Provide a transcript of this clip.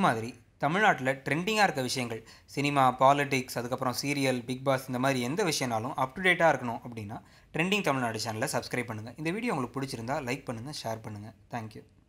மாதிரி தமிழ்நாட்டில் ட்ரெண்டிங்காக இருக்க விஷயங்கள் சினிமா, பாலிடிக்ஸ், அதுக்கப்புறம் சீரியல், பிக் பாஸ் இந்த மாதிரி எந்த விஷயம்னாலும் அப் டு டேட்டாக இருக்கணும் அப்படின்னா ட்ரெண்டிங் தமிழ்நாடு சேனலை சப்ஸ்கிரைப் பண்ணுங்கள். இந்த வீடியோ உங்களுக்கு பிடிச்சிருந்தா லைக் பண்ணுங்கள், ஷேர் பண்ணுங்கள். தேங்க்யூ.